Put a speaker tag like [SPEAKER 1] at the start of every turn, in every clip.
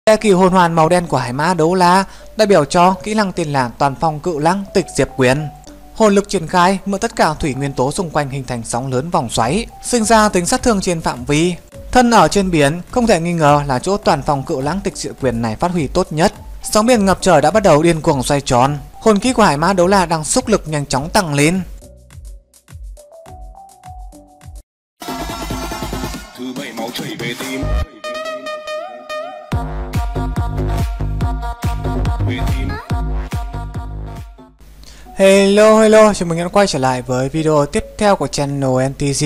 [SPEAKER 1] Đại kỳ hồn hoàn màu đen của hải mã đấu la đại biểu cho kỹ năng tên là toàn phong cự lãng tịch diệt quyền. Hồn lực triển khai mượn tất cả thủy nguyên tố xung quanh hình thành sóng lớn vòng xoáy, sinh ra tính sát thương trên phạm vi. Thân ở trên biển, không thể nghi ngờ là chỗ toàn phong cự lãng tịch diệt quyền này phát huy tốt nhất. Sóng biển ngập trời đã bắt đầu điên cuồng xoay tròn. Hồn kỹ của hải mã đấu la đang xúc lực nhanh chóng tăng lên.
[SPEAKER 2] Thứ bảy máu chảy về tim.
[SPEAKER 1] Hello, chào mừng các bạn quay trở lại với video tiếp theo của channel NTG.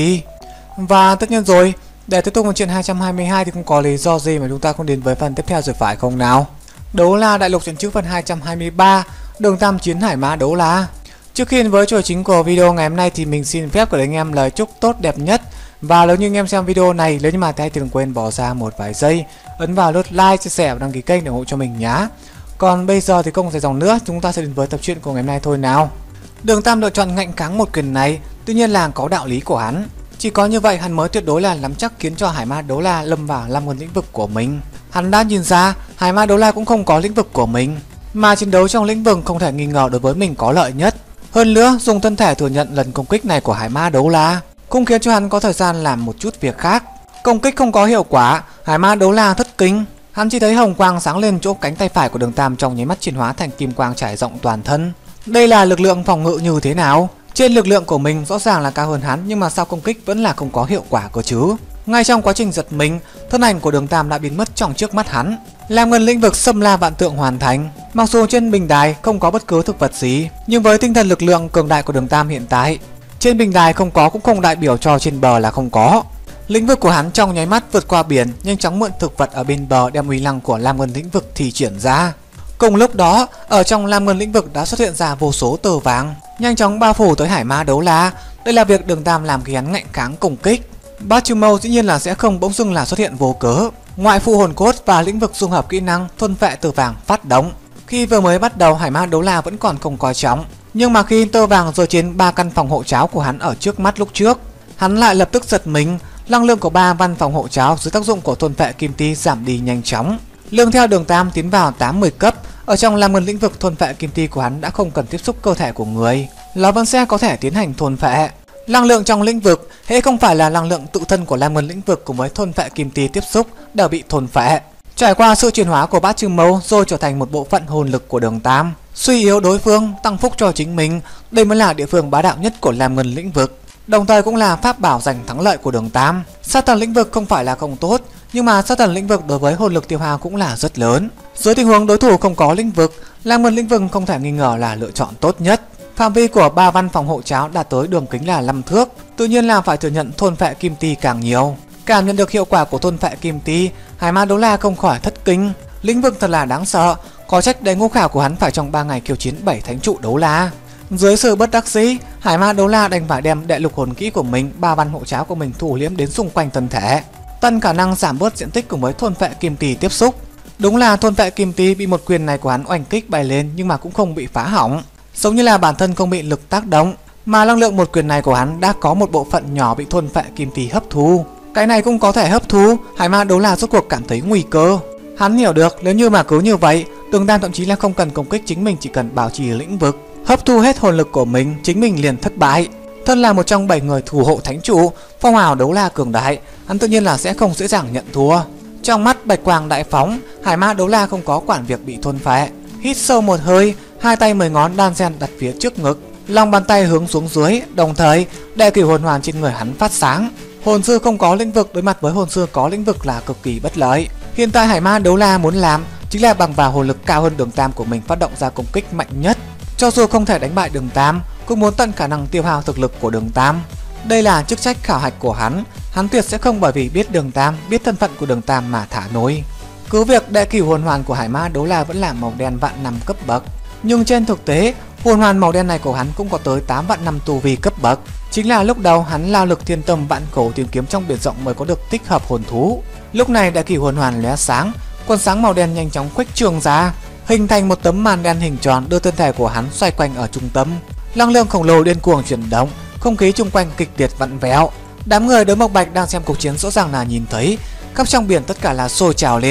[SPEAKER 1] Và tất nhiên rồi, để tiếp tục một chuyện 222 thì không có lý do gì mà chúng ta không đến với phần tiếp theo rồi phải không nào? Đấu la đại lục trận trước phần 223, đường tam chiến hải mã đấu la. Trước khi đến với chủ chính của video ngày hôm nay thì mình xin phép gửi đến anh em lời chúc tốt đẹp nhất. Và nếu như anh em xem video này, nếu như mà thấy thì đừng quên bỏ ra một vài giây, ấn vào nút like, chia sẻ và đăng ký kênh để ủng hộ cho mình nhé. Còn bây giờ thì không dài dòng nữa, chúng ta sẽ đến với tập truyện của ngày hôm nay thôi nào. Đường Tam lựa chọn ngạnh kháng một quyền này, tuy nhiên là có đạo lý của hắn. Chỉ có như vậy hắn mới tuyệt đối là nắm chắc khiến cho hải mã đấu la lâm vào làm nguồn lĩnh vực của mình. Hắn đã nhìn ra hải mã đấu la cũng không có lĩnh vực của mình, mà chiến đấu trong lĩnh vực không thể nghi ngờ đối với mình có lợi nhất. Hơn nữa, dùng thân thể thừa nhận lần công kích này của hải mã đấu la cũng khiến cho hắn có thời gian làm một chút việc khác. Công kích không có hiệu quả, hải mã đấu la thất kinh. Hắn chỉ thấy hồng quang sáng lên chỗ cánh tay phải của Đường Tam trong nháy mắt chuyển hóa thành kim quang trải rộng toàn thân. Đây là lực lượng phòng ngự như thế nào? Trên lực lượng của mình rõ ràng là cao hơn hắn, nhưng mà sao công kích vẫn là không có hiệu quả cơ chứ? Ngay trong quá trình giật mình, thân ảnh của Đường Tam đã biến mất trong trước mắt hắn. Làm ngân lĩnh vực xâm la vạn tượng hoàn thành. Mặc dù trên bình đài không có bất cứ thực vật gì, nhưng với tinh thần lực lượng cường đại của Đường Tam hiện tại, trên bình đài không có cũng không đại biểu cho trên bờ là không có. Lĩnh vực của hắn trong nháy mắt vượt qua biển, nhanh chóng mượn thực vật ở bên bờ đem uy năng của Lam Ngân lĩnh vực thì triển ra. Cùng lúc đó, ở trong Lam Ngân lĩnh vực đã xuất hiện ra vô số tờ vàng, nhanh chóng bao phủ tới hải mã đấu la. Đây là việc Đường Tam làm khi hắn ngạnh kháng công kích. Bát Trừ Mâu dĩ nhiên là sẽ không bỗng dưng là xuất hiện vô cớ. Ngoại phụ hồn cốt và lĩnh vực dung hợp kỹ năng thôn phệ tờ vàng phát động. Khi vừa mới bắt đầu, hải mã đấu la vẫn còn không coi trọng, nhưng mà khi tơ vàng rơi trên 3 căn phòng hộ cháo của hắn ở trước mắt lúc trước, hắn lại lập tức giật mình. Năng lượng của 3 văn phòng hộ cháo dưới tác dụng của thôn phệ kim ti giảm đi nhanh chóng. Lương theo Đường Tam tiến vào 80 cấp, ở trong Lam Ngân lĩnh vực thôn phệ kim ti của hắn đã không cần tiếp xúc cơ thể của người, nó vẫn sẽ có thể tiến hành thôn phệ. Năng lượng trong lĩnh vực hễ không phải là năng lượng tự thân của Lam Ngân lĩnh vực cùng với thôn phệ kim ti tiếp xúc đều bị thôn phệ. Trải qua sự chuyển hóa của Bát Trừ Mâu rồi trở thành một bộ phận hồn lực của Đường Tam, suy yếu đối phương, tăng phúc cho chính mình. Đây mới là địa phương bá đạo nhất của Lam Ngân lĩnh vực, đồng thời cũng là pháp bảo giành thắng lợi của Đường Tam. Sát thần lĩnh vực không phải là không tốt, nhưng mà sát thần lĩnh vực đối với hồn lực tiêu hao cũng là rất lớn. Dưới tình huống đối thủ không có lĩnh vực, Lam Ngân lĩnh vực không thể nghi ngờ là lựa chọn tốt nhất. Phạm vi của 3 văn phòng hộ cháo đạt tới đường kính là 5 thước, tự nhiên là phải thừa nhận thôn phệ kim ti càng nhiều. Cảm nhận được hiệu quả của thôn phệ kim ti, hải mã đấu la không khỏi thất kinh. Lĩnh vực thật là đáng sợ, có trách để ngũ khảo của hắn phải trong 3 ngày khiêu chiến 7 thánh trụ đấu la. Dưới sự bất đắc dĩ, hải mã đấu la đành phải đem đệ lục hồn kỹ của mình, 3 văn hộ cháo của mình thủ liếm đến xung quanh thân thể, tăng khả năng giảm bớt diện tích cùng với thôn phệ kim ti tiếp xúc. Đúng là thôn phệ kim ti bị một quyền này của hắn oanh kích bay lên, nhưng mà cũng không bị phá hỏng, giống như là bản thân không bị lực tác động, mà năng lượng một quyền này của hắn đã có một bộ phận nhỏ bị thôn phệ kim ti hấp thu. Cái này cũng có thể hấp thu, hải mã đấu la rốt cuộc cảm thấy nguy cơ. Hắn hiểu được nếu như mà cứ như vậy, Đường Tam thậm chí là không cần công kích chính mình, chỉ cần bảo trì lĩnh vực, hấp thu hết hồn lực của mình, chính mình liền thất bại. Thân là một trong 7 người thủ hộ thánh trụ, phong hào đấu la cường đại, hắn tự nhiên là sẽ không dễ dàng nhận thua. Trong mắt bạch quang đại phóng, hải mã đấu la không có quản việc bị thôn phệ. Hít sâu một hơi, hai tay 10 ngón đan xen đặt phía trước ngực, lòng bàn tay hướng xuống dưới, đồng thời đại cửu hồn hoàn trên người hắn phát sáng. Hồn sư không có lĩnh vực đối mặt với hồn sư có lĩnh vực là cực kỳ bất lợi. Hiện tại hải mã đấu la muốn làm chính là bằng vào hồn lực cao hơn Đường Tam của mình phát động ra công kích mạnh nhất. Cho dù không thể đánh bại Đường Tam, cũng muốn tận khả năng tiêu hao thực lực của Đường Tam. Đây là chức trách khảo hạch của hắn, hắn tuyệt sẽ không bởi vì biết Đường Tam, biết thân phận của Đường Tam mà thả nối. Cứ việc đệ cửu hồn hoàn của hải mã đấu la vẫn là màu đen vạn năm cấp bậc, nhưng trên thực tế hồn hoàn màu đen này của hắn cũng có tới 8 vạn năm tu vi cấp bậc. Chính là lúc đầu hắn lao lực thiên tâm vạn cổ tìm kiếm trong biển rộng mới có được tích hợp hồn thú. Lúc này đại cửu hồn hoàn lóe sáng, quần sáng màu đen nhanh chóng khuếch trương ra, hình thành một tấm màn đen hình tròn đưa thân thể của hắn xoay quanh ở trung tâm. Năng lượng khổng lồ điên cuồng chuyển động, không khí chung quanh kịch liệt vặn vẹo. Đám người đối Mộc Bạch đang xem cuộc chiến rõ ràng là nhìn thấy, khắp trong biển tất cả là sôi trào lên.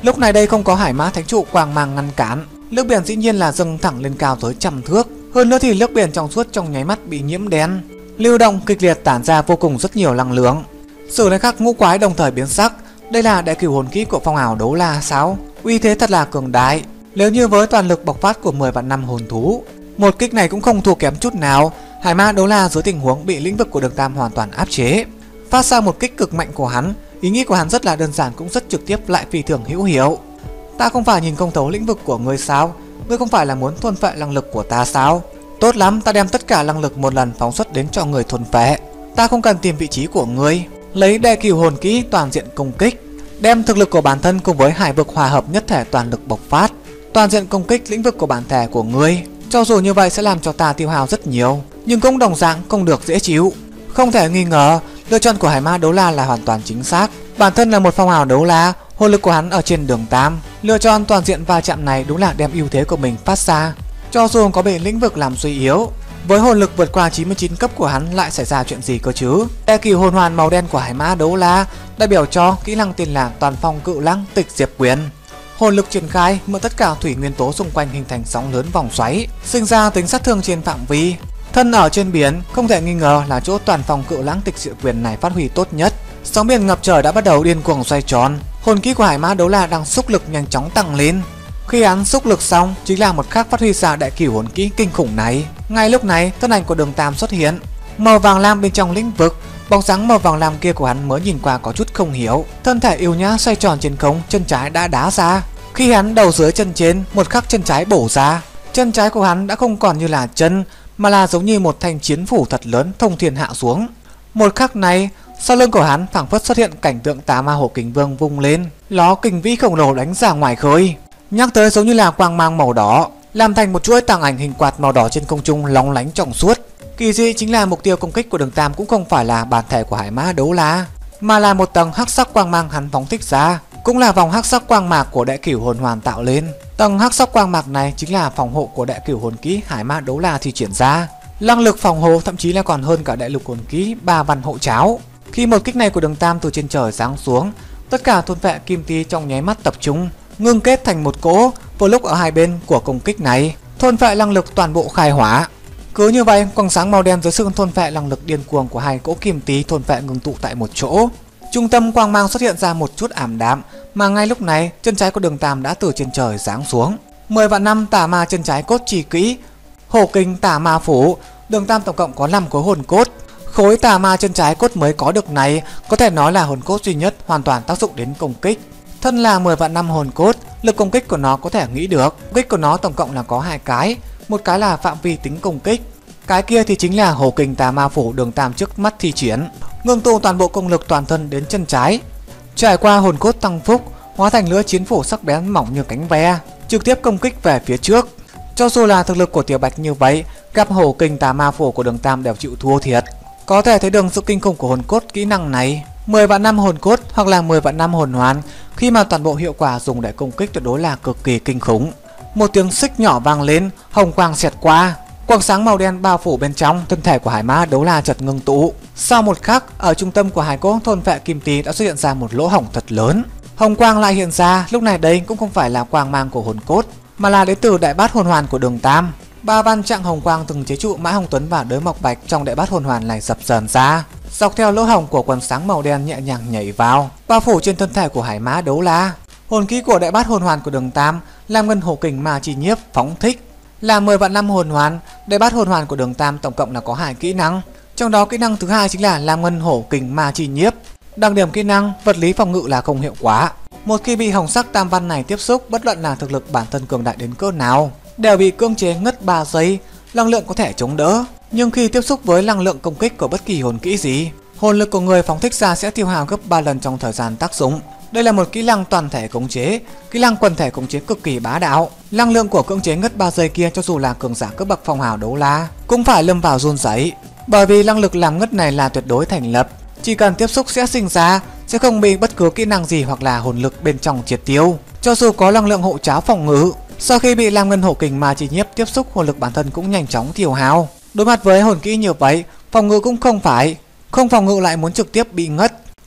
[SPEAKER 1] Lúc này đây không có hải mã thánh trụ quang mang ngăn cản, nước biển dĩ nhiên là dâng thẳng lên cao tới trăm thước. Hơn nữa thì nước biển trong suốt trong nháy mắt bị nhiễm đen, lưu động kịch liệt tản ra vô cùng rất nhiều năng lượng. Sử này khắc ngũ quái đồng thời biến sắc. Đây là đệ cửu hồn kỹ của phong ảo đấu la sao? Uy thế thật là cường đại. Nếu như với toàn lực bộc phát của 10 vạn năm hồn thú, một kích này cũng không thua kém chút nào. Hải mã đấu la dưới tình huống bị lĩnh vực của Đường Tam hoàn toàn áp chế, phát ra một kích cực mạnh của hắn. Ý nghĩ của hắn rất là đơn giản cũng rất trực tiếp lại phi thường hữu hiệu. Ta không phải nhìn không thấu lĩnh vực của ngươi sao? Ngươi không phải là muốn thôn phệ năng lực của ta sao? Tốt lắm, ta đem tất cả năng lực một lần phóng xuất đến cho người thôn phệ. Ta không cần tìm vị trí của ngươi. Lấy đệ cửu hồn kỹ toàn diện công kích, đem thực lực của bản thân cùng với hải vực hòa hợp nhất thể toàn lực bộc phát, toàn diện công kích lĩnh vực của bản thể của ngươi. Cho dù như vậy sẽ làm cho ta tiêu hao rất nhiều, nhưng cũng đồng dạng không được dễ chịu. Không thể nghi ngờ, lựa chọn của hải mã đấu la là hoàn toàn chính xác. Bản thân là một phong hào đấu la, hồn lực của hắn ở trên Đường Tam, lựa chọn toàn diện va chạm này đúng là đem ưu thế của mình phát ra. Cho dù có bị lĩnh vực làm suy yếu, với hồn lực vượt qua 99 cấp của hắn lại xảy ra chuyện gì cơ chứ? Đệ cửu hồn hoàn màu đen của hải mã đấu la đại biểu cho kỹ năng tên là toàn phong cự lãng tịch diệp quyền. Hồn lực triển khai mượn tất cả thủy nguyên tố xung quanh hình thành sóng lớn vòng xoáy, sinh ra tính sát thương trên phạm vi. Thân ở trên biển, không thể nghi ngờ là chỗ toàn phong cự lãng tịch diệp quyền này phát huy tốt nhất. Sóng biển ngập trời đã bắt đầu điên cuồng xoay tròn. Hồn kỹ của hải mã đấu la đang xúc lực nhanh chóng tăng lên. Khi hắn xúc lực xong, chính là một khắc phát huy ra đại cửu hồn kỹ kinh khủng này. Ngay lúc này, thân ảnh của Đường Tam xuất hiện, màu vàng lam bên trong lĩnh vực. Bóng sáng màu vàng lam kia của hắn mới nhìn qua có chút không hiểu. Thân thể yêu nhã xoay tròn trên không, chân trái đã đá ra. Khi hắn đầu dưới chân trên, một khắc chân trái bổ ra. Chân trái của hắn đã không còn như là chân, mà là giống như một thanh chiến phủ thật lớn thông thiên hạ xuống. Một khắc này, sau lưng của hắn phảng phất xuất hiện cảnh tượng Tà Ma Hổ Kình Vương vung lên, ló kình vĩ khổng lồ đánh ra ngoài khơi. Nhắc tới giống như là quang mang màu đỏ, làm thành một chuỗi tàng ảnh hình quạt màu đỏ trên không trung lóng lánh trong suốt. Kỳ dị chính là mục tiêu công kích của Đường Tam cũng không phải là bản thể của hải mã đấu la, mà là một tầng hắc sắc quang mang hắn phóng thích ra, cũng là vòng hắc sắc quang mạc của đệ cửu hồn hoàn tạo lên. Tầng hắc sắc quang mạc này chính là phòng hộ của đệ cửu hồn kỹ hải mã đấu la thi triển ra. Năng lực phòng hộ thậm chí là còn hơn cả đệ lục hồn kỹ ba văn hộ cháo. Khi một kích này của Đường Tam từ trên trời giáng xuống, tất cả thôn vệ kim ti trong nháy mắt tập trung, ngưng kết thành một cỗ. Vào lúc ở hai bên của công kích này, thôn vệ năng lực toàn bộ khai hỏa. Cứ như vậy, quang sáng màu đen dưới sự thôn vệ năng lực điên cuồng của hai cỗ kim tí thôn vệ ngưng tụ tại một chỗ. Trung tâm quang mang xuất hiện ra một chút ảm đạm, mà ngay lúc này chân trái của Đường Tam đã từ trên trời giáng xuống. 10 vạn năm tà ma chân trái cốt trì kỹ, hổ kinh tà ma phủ. Đường Tam tổng cộng có 5 khối hồn cốt. Khối tà ma chân trái cốt mới có được này có thể nói là hồn cốt duy nhất hoàn toàn tác dụng đến công kích. Thân là 10 vạn năm hồn cốt, lực công kích của nó có thể nghĩ được. Công kích của nó tổng cộng là có 2 cái, một cái là phạm vi tính công kích, cái kia thì chính là hổ kình tà ma phủ Đường Tam trước mắt thi triển, ngưng tụ toàn bộ công lực toàn thân đến chân trái. Trải qua hồn cốt tăng phúc, hóa thành lưỡi chiến phủ sắc bén mỏng như cánh ve, trực tiếp công kích về phía trước. Cho dù là thực lực của Tiểu Bạch như vậy, gặp hổ kình tà ma phủ của Đường Tam đều chịu thua thiệt. Có thể thấy được sự kinh khủng của hồn cốt kỹ năng này. 10 vạn năm hồn cốt hoặc là 10 vạn năm hồn hoàn, khi mà toàn bộ hiệu quả dùng để công kích tuyệt đối là cực kỳ kinh khủng. Một tiếng xích nhỏ vang lên, hồng quang xẹt qua, quang sáng màu đen bao phủ bên trong. Thân thể của hải mã đấu la chợt ngưng tụ. Sau một khắc, ở trung tâm của hải cốt thôn vệ kim tí đã xuất hiện ra một lỗ hổng thật lớn. Hồng quang lại hiện ra, lúc này đây cũng không phải là quang mang của hồn cốt, mà là đến từ đại bát hồn hoàn của Đường Tam. Ba văn trạng hồng quang từng chế trụ Mã Hồng Tuấn và Đới Mộc Bạch trong đại bát hồn hoàn này dập dờn ra, dọc theo lỗ hổng của quần sáng màu đen nhẹ nhàng nhảy vào, bao phủ trên thân thể của hải mã đấu la. Hồn kỹ của đại bát hồn hoàn của Đường Tam làm ngân hổ kình ma chi nhiếp phóng thích, là 10 vạn năm hồn hoàn. Đại bát hồn hoàn của Đường Tam tổng cộng là có 2 kỹ năng, trong đó kỹ năng thứ hai chính là làm ngân hổ kình ma chi nhiếp. Đặc điểm kỹ năng vật lý phòng ngự là không hiệu quả. Một khi bị hồng sắc tam văn này tiếp xúc, bất luận là thực lực bản thân cường đại đến cỡ nào, đều bị cưỡng chế ngất 3 giây, năng lượng có thể chống đỡ. Nhưng khi tiếp xúc với năng lượng công kích của bất kỳ hồn kỹ gì, hồn lực của người phóng thích ra sẽ tiêu hao gấp 3 lần trong thời gian tác dụng. Đây là một kỹ năng toàn thể khống chế, kỹ năng quần thể khống chế cực kỳ bá đạo. Năng lượng của cưỡng chế ngất 3 giây kia cho dù là cường giả cấp bậc phong hào đấu la cũng phải lâm vào run rẩy, bởi vì năng lực làm ngất này là tuyệt đối thành lập, chỉ cần tiếp xúc sẽ sinh ra, sẽ không bị bất cứ kỹ năng gì hoặc là hồn lực bên trong triệt tiêu. Cho dù có năng lượng hộ cháo phòng ngự, sau khi bị làm ngân hổ kình ma chi nhiếp tiếp xúc, hồn lực bản thân cũng nhanh chóng tiêu hao. Đối mặt với hồn kỹ như vậy, phòng ngự cũng không phải, không phòng ngự lại muốn trực tiếp bị ngất.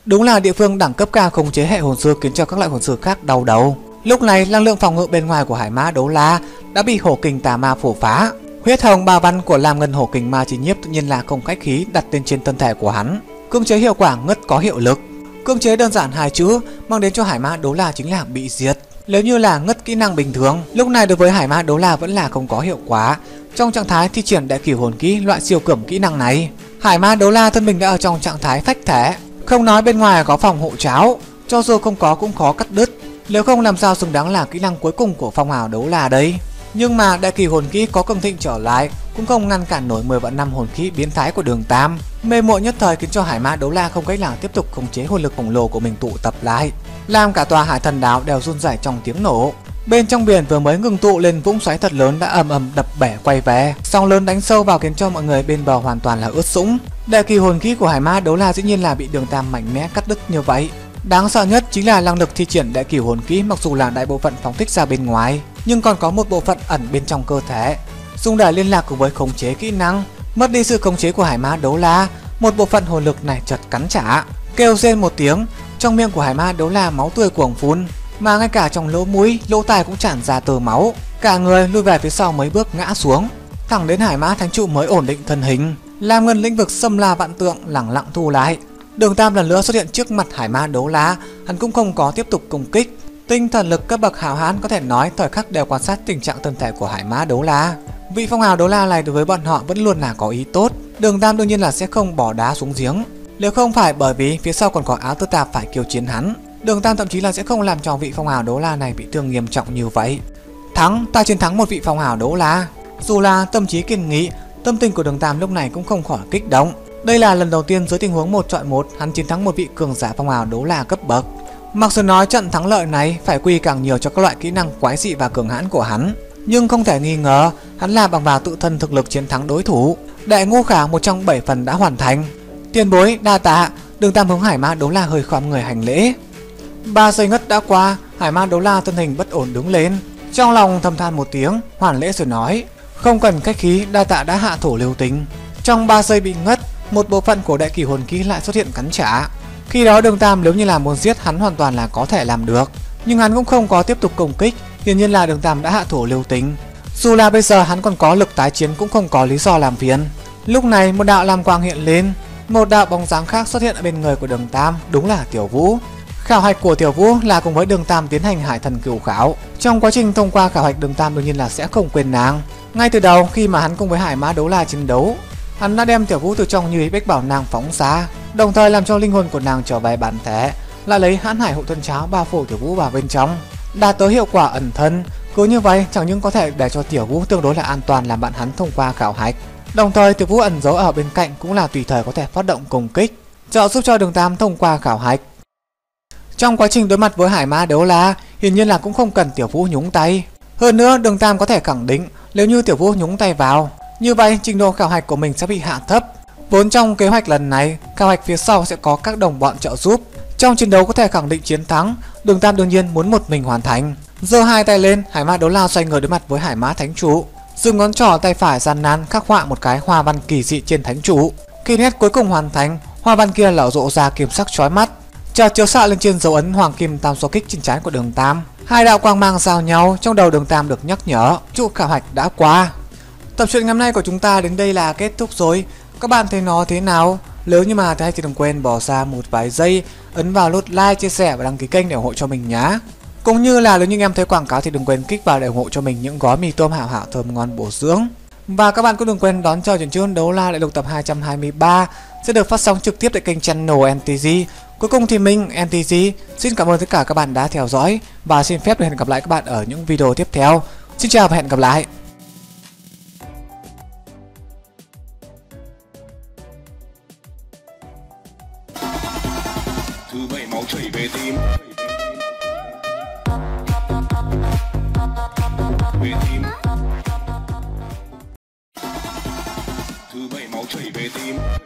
[SPEAKER 1] Đúng là địa phương đẳng cấp cao khống chế hệ hồn sư khiến cho các loại hồn sư khác đau đầu. Lúc này năng lượng phòng ngự bên ngoài của Hải Mã Đấu La đã bị hổ kình tà ma phổ phá. Huyết hồng ba văn của Lam Ngân hổ kình ma chỉ nhiếp tự nhiên là không khách khí đặt lên trên thân thể của hắn. Cưỡng chế hiệu quả ngất có hiệu lực. Cưỡng chế đơn giản hai chữ mang đến cho Hải Mã Đấu La chính là bị diệt. Nếu như là ngất kỹ năng bình thường, lúc này đối với Hải Mã Đấu La vẫn là không có hiệu quả. Trong trạng thái thi triển đại cửu hồn kỹ loại siêu cường kỹ năng này, Hải Mã Đấu La thân mình đã ở trong trạng thái phách thể. Không nói bên ngoài có phòng hộ cháo, cho dù không có cũng khó cắt đứt. Nếu không làm sao xứng đáng là kỹ năng cuối cùng của phong hào Đấu La đây. Nhưng mà đại kỳ hồn kỹ có cường thịnh trở lại cũng không ngăn cản nổi 10 vạn năm hồn kỹ biến thái của Đường Tam. Mê muội nhất thời khiến cho Hải Mã Đấu La không cách nào tiếp tục khống chế hồn lực khổng lồ của mình tụ tập lại, làm cả tòa Hải Thần Đảo đều run rẩy trong tiếng nổ. Bên trong biển vừa mới ngừng tụ lên vũng xoáy thật lớn đã ầm ầm đập bể quay về, sóng lớn đánh sâu vào khiến cho mọi người bên bờ hoàn toàn là ướt sũng. Đại kỳ hồn kỹ của Hải Mã Đấu La dĩ nhiên là bị Đường Tam mạnh mẽ cắt đứt như vậy. Đáng sợ nhất chính là năng lực thi triển đại cửu hồn kỹ, mặc dù là đại bộ phận phóng thích ra bên ngoài, nhưng còn có một bộ phận ẩn bên trong cơ thể, dùng để liên lạc cùng với khống chế kỹ năng. Mất đi sự khống chế của Hải Mã Đấu La, một bộ phận hồn lực này chợt cắn trả, kêu rên một tiếng, trong miệng của Hải Mã Đấu La máu tươi cuồng phun, mà ngay cả trong lỗ mũi, lỗ tai cũng tràn ra tơ máu, cả người lùi về phía sau mấy bước ngã xuống, thẳng đến Hải Mã Thánh Trụ mới ổn định thân hình. Lam Ngân lĩnh vực xâm la vạn tượng lẳng lặng thu lại. Đường Tam lần nữa xuất hiện trước mặt Hải Mã Đấu La, hắn cũng không có tiếp tục công kích. Tinh thần lực cấp bậc hào hán có thể nói thời khắc đều quan sát tình trạng thân thể của Hải Mã Đấu La. Vị phong hào Đấu La này đối với bọn họ vẫn luôn là có ý tốt. Đường Tam đương nhiên là sẽ không bỏ đá xuống giếng. Nếu không phải bởi vì phía sau còn có Áo Tư Tạp phải kiêu chiến hắn, Đường Tam thậm chí là sẽ không làm cho vị phong hào Đấu La này bị thương nghiêm trọng như vậy. Ta chiến thắng một vị phong hào Đấu La. Dù là tâm trí kiên nghị, tâm tình của Đường Tam lúc này cũng không khỏi kích động. Đây là lần đầu tiên dưới tình huống 1 chọi 1 hắn chiến thắng một vị cường giả phong hào Đấu La cấp bậc. Mặc dù nói trận thắng lợi này phải quy càng nhiều cho các loại kỹ năng quái dị và cường hãn của hắn, nhưng không thể nghi ngờ hắn là bằng vào tự thân thực lực chiến thắng đối thủ. Đại ngô khả 1 trong 7 phần đã hoàn thành. Tiền bối đa tạ. Đường Tam hướng Hải Mã Đấu La hơi khom người hành lễ. 3 giây ngất đã qua, Hải Mã Đấu La thân hình bất ổn đứng lên, trong lòng thầm than một tiếng, hoàn lễ rồi nói: không cần khách khí, đa tạ đã hạ thổ lưu tình. Trong 3 giây bị ngất, một bộ phận của đại kỳ hồn kỹ lại xuất hiện cắn trả. Khi đó Đường Tam nếu như là muốn giết hắn hoàn toàn là có thể làm được, nhưng hắn cũng không có tiếp tục công kích, hiển nhiên là Đường Tam đã hạ thổ lưu tình. Dù là bây giờ hắn còn có lực tái chiến cũng không có lý do làm phiền. Lúc này một đạo lam quang hiện lên, một đạo bóng dáng khác xuất hiện ở bên người của Đường Tam, đúng là Tiểu Vũ. Khảo hạch của Tiểu Vũ là cùng với Đường Tam tiến hành hải thần cửu khảo. Trong quá trình thông qua khảo hạch, Đường Tam đương nhiên là sẽ không quên nàng. Ngay từ đầu khi mà hắn cùng với Hải Mã Đấu La chiến đấu, hắn đã đem Tiểu Vũ từ trong Như Ý Bách Bảo nàng phóng ra, đồng thời làm cho linh hồn của nàng trở về bản thể, lại lấy Hãn Hải Hộ Thân Cháo bao phủ Tiểu Vũ vào bên trong, đạt tới hiệu quả ẩn thân. Cứ như vậy chẳng những có thể để cho Tiểu Vũ tương đối là an toàn làm bạn hắn thông qua khảo hạch, đồng thời Tiểu Vũ ẩn giấu ở bên cạnh cũng là tùy thời có thể phát động công kích, trợ giúp cho Đường Tam thông qua khảo hạch. Trong quá trình đối mặt với Hải Mã Đấu La, hiển nhiên là cũng không cần Tiểu Vũ nhúng tay. Hơn nữa Đường Tam có thể khẳng định nếu như Tiểu Vũ nhúng tay vào, như vậy trình độ khảo hạch của mình sẽ bị hạ thấp. Vốn trong kế hoạch lần này, khảo hạch phía sau sẽ có các đồng bọn trợ giúp. Trong chiến đấu có thể khẳng định chiến thắng, Đường Tam đương nhiên muốn một mình hoàn thành. Giơ hai tay lên, Hải Mã Đấu La xoay người đối mặt với Hải Mã Thánh Trụ, dùng ngón trỏ tay phải gian nan khắc họa một cái hoa văn kỳ dị trên Thánh Trụ. Khi nét cuối cùng hoàn thành, hoa văn kia nở rộ ra kim sắc chói mắt, chợt chiếu xạ lên trên dấu ấn hoàng kim tam số kích trên trán của Đường Tam. Hai đạo quang mang giao nhau, trong đầu Đường Tam được nhắc nhở trụ khảo hạch đã qua. Tập truyện ngày hôm nay của chúng ta đến đây là kết thúc rồi. Các bạn thấy nó thế nào? Nếu như mà thấy thì đừng quên bỏ ra một vài giây ấn vào nút like, chia sẻ và đăng ký kênh để ủng hộ cho mình nhé. Cũng như là nếu như em thấy quảng cáo thì đừng quên kích vào để ủng hộ cho mình những gói mì tôm hảo hảo thơm ngon bổ dưỡng. Và các bạn cũng đừng quên đón chờ chuyện Đấu La Đại Lục tập 223 sẽ được phát sóng trực tiếp tại kênh channel NTG. Cuối cùng thì mình NTG xin cảm ơn tất cả các bạn đã theo dõi và xin phép được hẹn gặp lại các bạn ở những video tiếp theo. Xin chào và hẹn gặp lại.
[SPEAKER 2] Thứ 7 máu chảy về tim. Về tim. Thứ 7 máu chảy về tim.